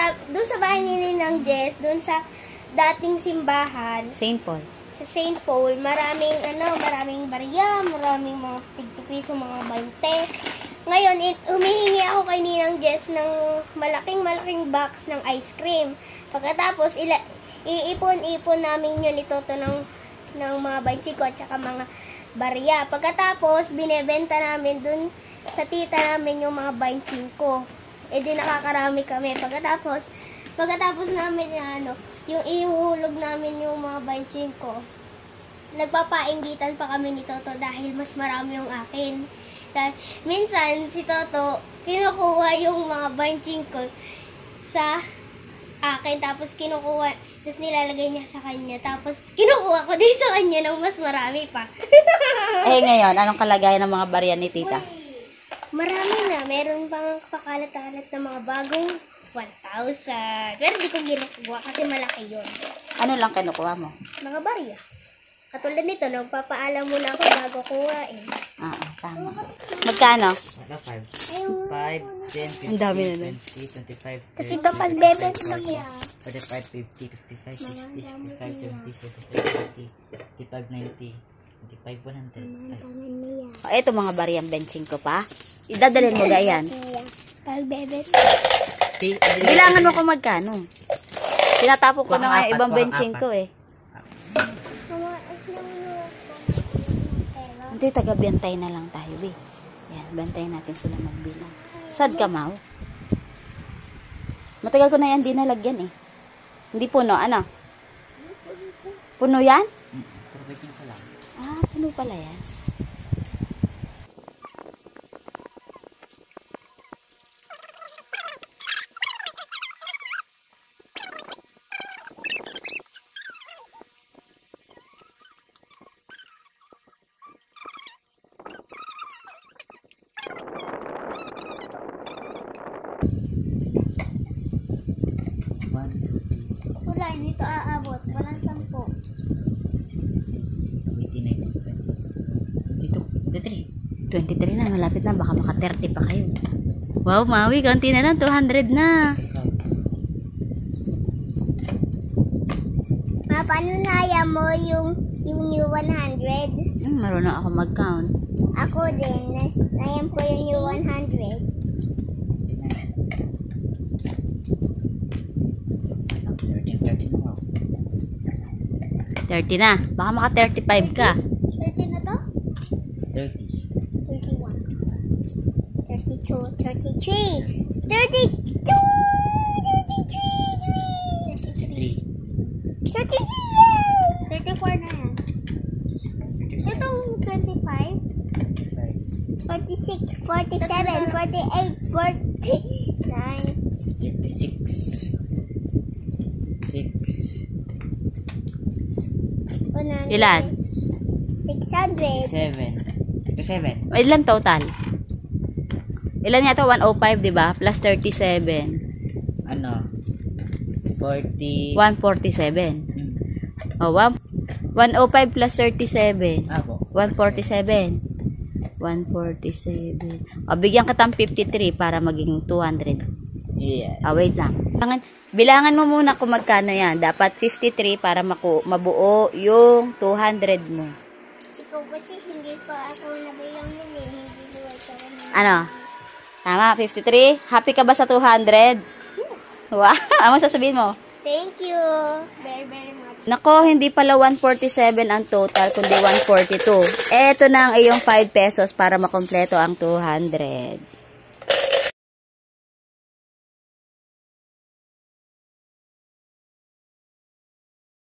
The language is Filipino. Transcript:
doon sa bahay ni Ninang Jess, doon sa dating simbahan. St. Paul. Sa St. Paul, maraming barya, maraming mga tig-piso, mga 20. Ngayon, humihingi ako kay Ninang Jess ng malaking box ng ice cream. Pagkatapos, iipon-ipon namin yun itoto ng mga 25 at saka mga barya. Pagkatapos, binebenta namin dun sa tita namin yung mga 25. E di nakakarami kami. Pagkatapos namin yung ihuhulog namin yung mga 25, nagpapainggitan pa kami ni Toto dahil mas marami yung akin. Dahil minsan si Toto kinukuha yung mga 25 sa akin, tapos nilalagay niya sa kanya, tapos kinukuha ko din sa kanya ng mas marami pa. Ngayon, anong kalagayan ng mga barya ni tita? Marami na. Meron pang pakalat-kalat na mga bagong 1,000. Pero di ko ginukuha kasi malaki yun. Ano lang kinukuha mo? Mga barya. Katulad nito, nagpapaalam muna ako bago kuhain. Tama. Magkano? 5, 10, 15, Ang dami na 20, 25, 30, Kasi kapag bebet lang yan. 45, 50, 55, 60, 65, 70, 80, 85, 90, 95, 100. Ito mga baryang benching ko pa. Idadalhin mo gayan. Pag bebet. Bilangan mo kung magkano. Tinatapok ko na nga yung ibang benching ko eh. Hindi, taga-bantay na lang tayo, be. Yan, bantayin natin sila magbilang. Sad ka, Mau? Matagal ko na yan dinalagyan eh. Hindi puno, ano? Puno yan? Puno pala yan. Wala, hindi ito aabot. Walang 10. 23 na, malapit na. Baka maka 30 pa kayo. Wow, Maui, konti na lang. 200 na. Paano naya mo yung new 100? Marunong ako mag-count. Ako din. Nayam ko yung new 100. 30 na. Baka maka 35 ka. 30 na to? 30. 31. 32. 33. 32! 33! 34 na yan. Itong 25? 46, 47, 48, 49. 36. 6. Ilan? 600. 7. Ilan total? Ilan nga to? 105, diba? Plus 37. Ano? 40. 147. Oh, 105 plus 37. Ako. 147. 147. O, bigyan ka tang 53 para maging 200. Yeah. Wait lang. Bilangan mo muna kung magkano yan. Dapat 53 para mabuo yung 200 mo. Ikaw kasi hindi pa ako nabilang yun eh. Hindi luwag ka rin. Ano? Tama, 53? Happy ka ba sa 200? Yes. Wow, ano sasabihin mo? Thank you. Very, very much. Nako, hindi pala 147 ang total, kundi 142. Eto na ang iyong 5 pesos para makompleto ang 200.